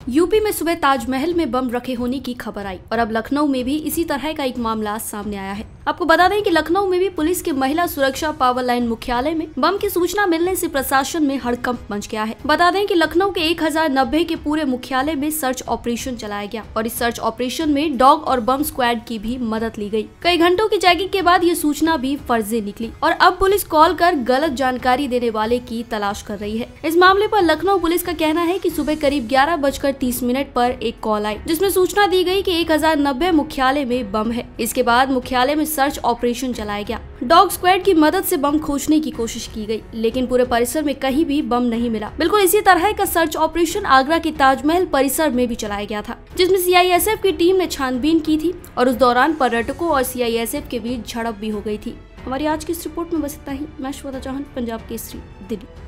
UP में सुबह ताजमहल में बम रखे होने की खबर आई और अब लखनऊ में भी इसी तरह का एक मामला सामने आया है। आपको बता दें कि लखनऊ में भी पुलिस के महिला सुरक्षा पावर लाइन मुख्यालय में बम की सूचना मिलने से प्रशासन में हड़कंप मच गया है। बता दें कि लखनऊ के 1090 के पूरे मुख्यालय में सर्च ऑपरेशन चलाया गया और इस सर्च ऑपरेशन में डॉग और बम स्क्वाड की भी मदद ली गई। कई घंटों की चेकिंग के बाद ये सूचना भी फर्जी निकली और अब पुलिस कॉल कर गलत जानकारी देने वाले की तलाश कर रही है। इस मामले पर लखनऊ पुलिस का कहना है कि सुबह करीब 11:30 पर एक कॉल आई जिसमें सूचना दी गई कि 1090 मुख्यालय में बम है। इसके बाद मुख्यालय में सर्च ऑपरेशन चलाया गया। डॉग स्क्वाड की मदद से बम खोजने की कोशिश की गई, लेकिन पूरे परिसर में कहीं भी बम नहीं मिला। बिल्कुल इसी तरह का सर्च ऑपरेशन आगरा के ताजमहल परिसर में भी चलाया गया था, जिसमें सीआईएसएफ की टीम ने छानबीन की थी और उस दौरान पर्यटकों और सीआईएसएफ के बीच झड़प भी हो गई थी। हमारी आज की इस रिपोर्ट में बस इतना ही। मैं श्वेता चौहान, पंजाब केसरी, दिल्ली।